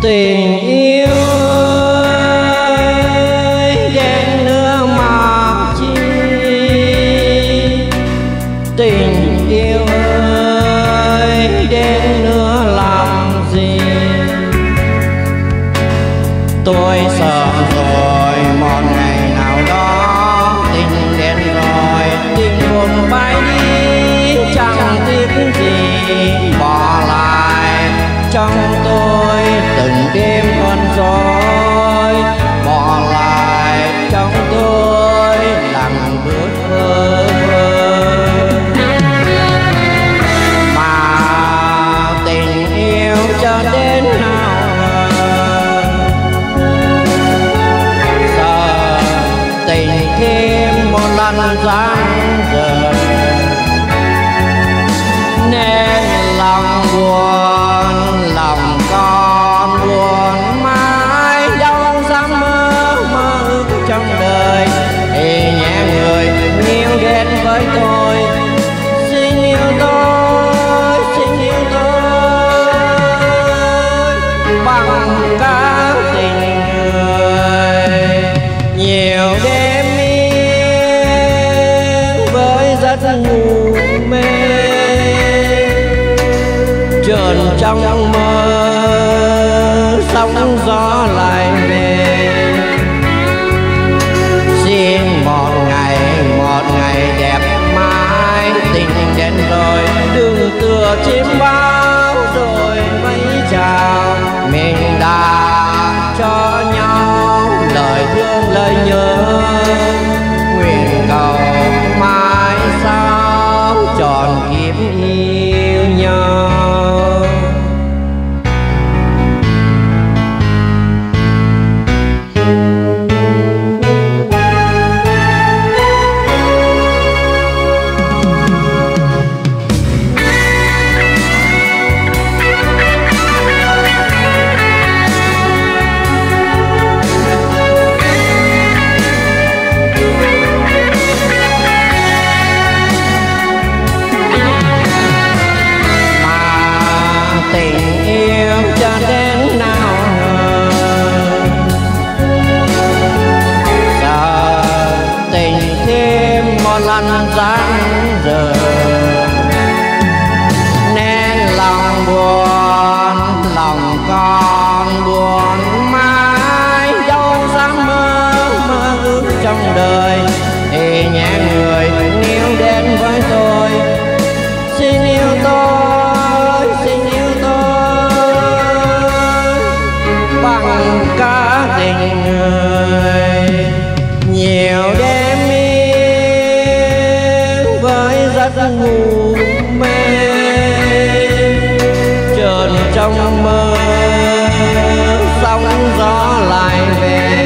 Tình yêu ơi đen nước mắt chi, tình yêu ơi đen nước làm gì. Tôi sợ rồi một ngày nào đó tình đến rồi, tình buồn bay đi chẳng tiếc gì, bỏ lại trong tôi từng đêm ân dối, bỏ lại trong tôi lặng bước vơ vơ. Mà tình yêu cho đến nào giờ tình thêm một lần giang dở, nên lòng buồn lòng con buồn mãi đâu dám mơ ước trong đời. Thì nhẹ người yêu đến với tôi, xin yêu tôi, xin yêu tôi bằng cả tình người. Nhiều đêm yên với giấc ngủ mê, chợt trong mơ sóng gió lại về. Xin một ngày đẹp mãi, tình đến rồi đừng tựa chim bao rồi mấy chào. Mình đã cho nhau lời thương lời nhớ, nguyện cầu mãi sau tròn kiếp yêu nhau. Tình yêu cho đến nào giờ tình thêm một lần giang dở, nên lòng buồn lòng con buồn mãi đâu dám mơ ước trong đời. Thì nhẹ người yêu đến với tôi, xin yêu tôi, xin yêu bằng cả tình người. Nhiều đêm yên với giấc ngủ mê, chợt trong mơ sóng gió lại về.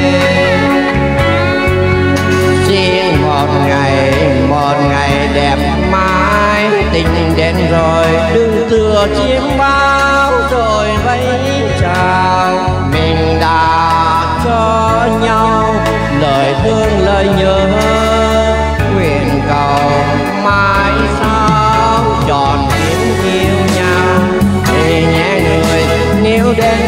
Xin một ngày đẹp mãi, tình đến rồi đừng tựa chim bao rồi vẫy chào. Mình đã cho nhau lời thương lời nhớ, nguyện cầu mãi sau tròn kiếp yêu nhau. Thì nhẹ người níu đến